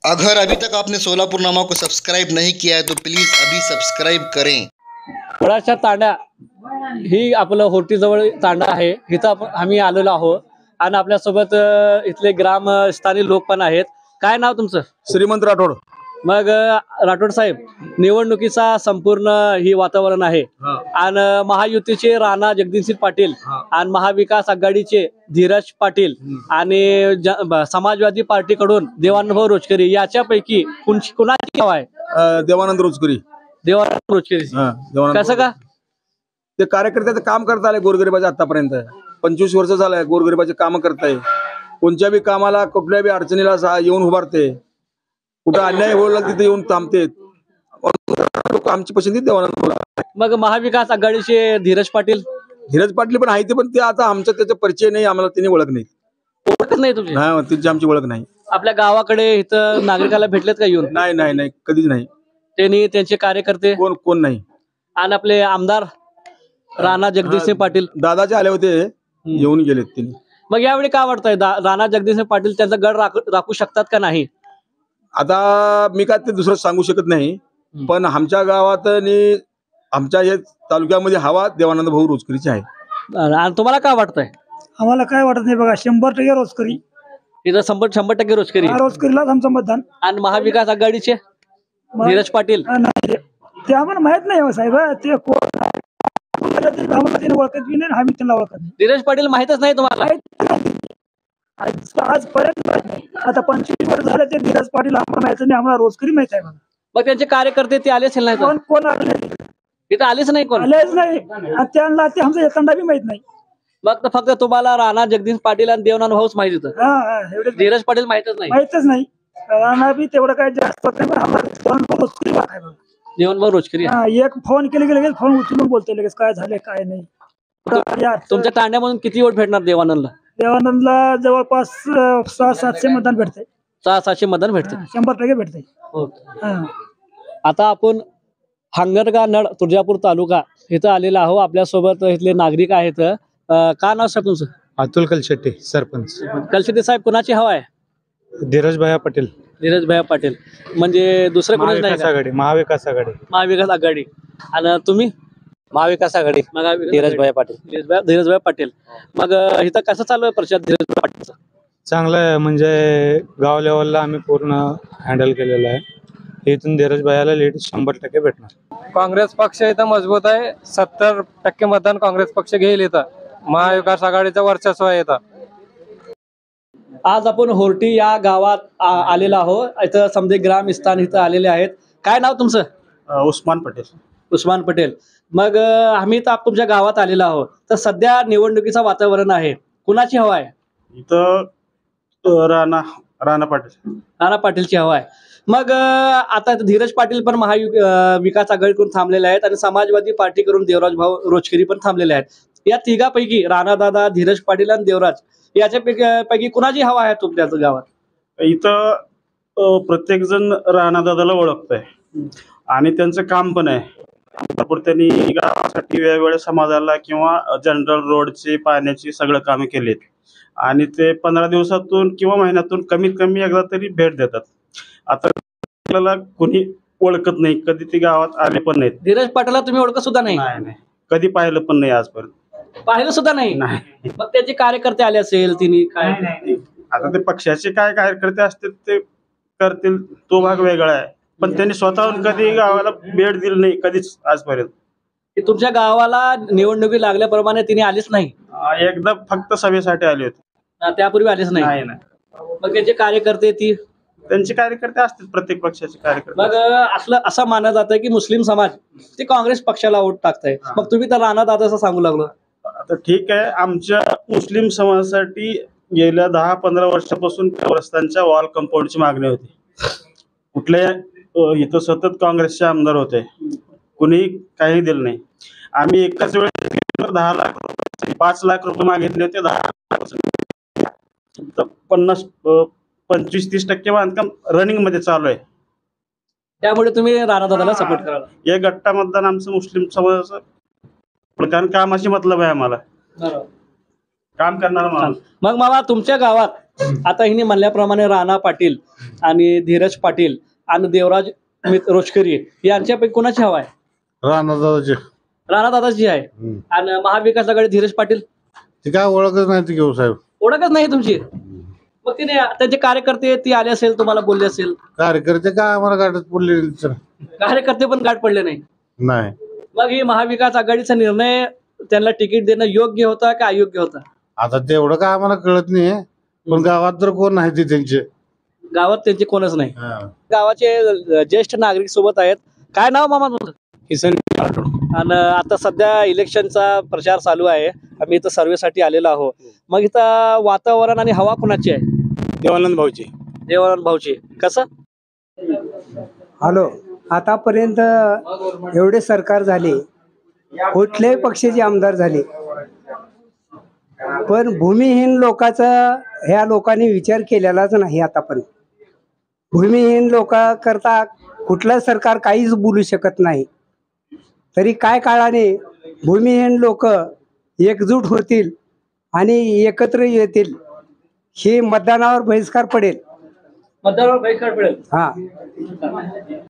अगर अभी तक आपने सोलापुर नामा को सब्सक्राइब नहीं किया है तो प्लीज अभी सब्सक्राइब करें। वडाच्या तांडा ही आपलं होर्टीजवळ तांडा आहे, इथं आम्ही आलेलो आहोत आणि आपल्यासोबत इथले स्थानिक लोक पण आहेत। काय नाव तुमचं? श्रीमंत राठोड। मग राठोड साहेब, निवडणुकीचा संपूर्ण ही वातावरण आहे आणि महायुतीचे राणा जगदीशसिंग पाटील आणि महाविकास आघाडीचे धीरज पाटील आणि समाजवादी पार्टीकडून देवानंद रोचकरी याच्यापैकी कुणाची हवा आहे? देवानंद रोचकरी। देवानंद रोचकरी कसं का? ते कार्यकर्त्याचं काम करत आले गोरगरिबाच्या आतापर्यंत 25 वर्ष झालंय गोरगरिबाचे काम करताय। कोणत्या बी कामाला कुठल्या बी अडचणीला येऊन उभारते, कुठं अन्याय होईल तिथे येऊन थांबते। आमची पसंती देवानंद। मग महाविकास आघाडीचे धीरज पाटील पण आहे ते, पण ते आता आमचा त्याचा परिचय नाही, आम्हाला त्यांनी ओळख नाही। ओळखच नाही तुमची? नाही, त्यांची आमची ओळख नाही। आपल्या गावाकडे इथं नागरिकाला भेटलेत का येऊन? नाही नाही नाही, कधीच नाही। त्यांचे कार्यकर्ते कोण नाही। आणि आपले आमदार राणा जगदीशसिंग पाटील दादाचे आले होते, येऊन गेलेत त्यांनी। मग यावेळी काय वाटतंय, राणा जगदीशसिंग पाटील त्यांचा गड राखू शकतात का नाही? आता मी काय ते दुसरं सांगू शकत नाही, पण आमच्या गावात आणि आमच्या या तालुक्यामध्ये हवा देवानंद भाऊ रोचकरीची आहे। आणि तुम्हाला काय वाटतंय? आम्हाला काय वाटत नाही बघा, 100% रोचकरी। इथं 100% रोचकरी। रोचकरीलाच आमचं मतदान। आणि महाविकास आघाडीचे धीरज पाटील ते आम्हाला माहित नाही हो साहेब, ते ओळखत बी नाही, आम्ही त्यांना ओळखत नाही। धीरज पाटील माहितच नाही तुम्हाला? आजपर्यंत माहित नाही। आता 25 वर्ष झाले ते धीरज पाटील आम्हाला माहित नाही, आम्हाला रोचकरी माहित आहे। मग त्यांचे कार्यकर्ते ते आले असेल नाही? कोण आले? इथं आलेच नाही, कोण आलेच नाही। त्यांना ते आमचा एखादा बी माहित नाही। मग फक्त तुम्हाला राणा जगदीश पाटील आणि देवानंद भाऊच माहित होतं, धीरज पाटील माहितच नाही? माहितच नाही। राणा बी तेवढं काय जास्त रोचकरी बात आहे। देवानंद भाऊ रोचकरी एक फोन केले की लगेच फोन उचलून बोलते लगेच काय झाले काय नाही। तुमच्या तांड्यामधून किती वोट भेटणार देवानंदला? देवानंदला जवळपास 600-700 मतदान भेटते। 600-700 मतदान भेटते, 100% भेटते। आता आपण हांगरगा तुळजापूर तालुका इथं आलेला आहो, आपल्यासोबत इथले नागरिक आहेत। काय नाव साहेब तुमचं? अतुल कलशेट्टी, सरपंच। कलशेट्टी साहेब, कुणाची हवा आहे? धीरज भाया पाटील। धीरज भाया पाटील म्हणजे दुसरं कोणाच नाही? महाविकास आघाडी। महाविकास आघाडी। आणि तुम्ही? महाविकास आघाडी, धीरज भाया पाटील। धीरज भाया पाटील। मग इथं कसं चालू आहे प्रचार धीरज भाया पाटीलचा? चांगलं आहे, म्हणजे गाव लेवलला आम्ही पूर्ण हँडल केलेलं आहे। इथून धीरज भायाला लीड 100% भेटणार। काँग्रेस पक्ष इथं मजबूत आहे, 70% मतदान काँग्रेस पक्ष घेईल। इथं महाविकास आघाडीचं वर्चस्व आहे। इथं आज आपण होर्टी या गावात आलेलो आहोत, इथं समजे ग्रामस्थान इथं आलेले आहेत। काय नाव तुमचं? उस्मान पटेल। उस्मान पटेल। मग आम्ही तर तुमच्या गावात आलेलो आहोत, तर सध्या निवडणुकीचं वातावरण आहे, कुणाची हवा आहे? इथं राणा पाटील। राणा पाटीलची हवा आहे। मग आता धीरज पाटील पण महाविकास आघाडीकडून थांबलेले आहेत आणि समाजवादी पार्टीकडून देवराज भाऊ रोचकरी पण थांबलेले आहेत। या तिघापैकी राणा दादा, धीरज पाटील आणि देवराज याच्यापैकी कुणाची हवा आहे तुमच्या गावात? इथं प्रत्येक जण राणा दादाला ओळखतंय आणि त्यांचं काम पण आहे भरपूर। त्यांनी गावासाठी वेगवेगळ्या समाजाला किंवा जनरल रोडचे, पाण्याची सगळं कामे केलीत आणि ते 15 दिवसातून किंवा महिन्यातून कमीत कमी एकदा तरी भेट देतात। आता आपल्याला कोणी ओळखत नाही, कधी ते गावात आले पण नाहीत। धीरज पाटीलला तुम्ही ओळखत सुद्धा नाही? नाही, कधी पाहिलं पण नाही आजपर्यंत। पाहिलं सुद्धा नाही? मग त्याचे कार्यकर्ते आले असेल तिने काय? आता ते पक्षाचे काय कार्यकर्ते असतील ते करतील, तो भाग वेगळा आहे, पण त्यांनी स्वतःहून कधी गावाला भेट दिली नाही कधीच आजपर्यंत। तुमच्या गावाला निवडणुकी लागल्याप्रमाणे तिने आलीच नाही? एकदा फक्त सभेसाठी आले होते, त्यापूर्वी आलेच नाही? मग त्याचे कार्यकर्ते त्यांचे कार्यकर्ते असतील, प्रत्येक पक्षाचे कार्यकर्ते। मग असं मानलं जातं की मुस्लिम समाज ते काँग्रेस पक्षाला वोट टाकताय, मग तुम्ही तर राणा दादा असं सांगू लागलो? आता ठीक आहे, आमच्या मुस्लिम समाजासाठी गेल्या 10-15 वर्षापासून कब्रस्तानच्या वॉल कंपाऊंडची मागणी होती। कुठल्या इथं सतत काँग्रेसचे आमदार होते, कुणी काही दिलं नाही। आम्ही एकाच वेळेस 10 लाख रुपये, 5 लाख रुपये मागितले होते। 25-30% बांधकाम रनिंग मध्ये चालू आहे, त्यामुळे तुम्ही राणा दादाला सपोर्ट कराल? हे गट्टा मतदान आमचं मुस्लिम समाजाचं, कारण कामाशी मतलब आहे आम्हाला। काम करणारा माणूस. मग मामा तुमच्या गावात आता हिने म्हणल्याप्रमाणे राणा पाटील आणि धीरज पाटील आणि देवराज रोचकरी यांच्यापैकी कोणाची हवा आहे? राणा दादाची आहे. आणि महाविकास आघाडी धीरज पाटील ती काय ओळखच नाही ती घेऊ साहेब. ओळखच नाही तुमची. मग तिने त्यांचे कार्यकर्ते ती आले असेल, तुम्हाला बोलले असेल. कार्यकर्ते काय आम्हाला गाठत पडले कार्यकर्ते पण गाठ पडले नाही. नाही. मग ही महाविकास आघाडीचा निर्णय त्यांना तिकीट देणं योग्य होता का अयोग्य होता? आता तेवढं काय आम्हाला कळत नाही, पण गावात तर कोण नाही ते त्यांचे. गावात त्यांचे कोणच नाही. गावाचे ज्येष्ठ नागरिक सोबत आहेत. काय नाव मामा तुमचं? किसन. आणि आता सध्या इलेक्शनचा प्रचार चालू आहे. आम्ही इथं सर्वेसाठी आलेलो आहोत. मग इथं वातावरण आणि हवा कुणाची आहे? देवानंद भाऊची. देवानंद भाऊची. कसं? हॅलो, आतापर्यंत एवढे सरकार झाले, कुठल्याही पक्षाचे आमदार झाले, पण भूमिहीन लोकांचा ह्या लोकांनी विचार केलेलाच नाही. आतापर्यंत भूमिहीन लोकांकरता कुठलं सरकार काहीच बोलू शकत नाही. तरी काय काळाने भूमिहीन लोक एकजूट होतील आणि एकत्र येतील, हे मतदानावर बहिष्कार पडेल. मतदानावर बहिष्कार पडेल. हा.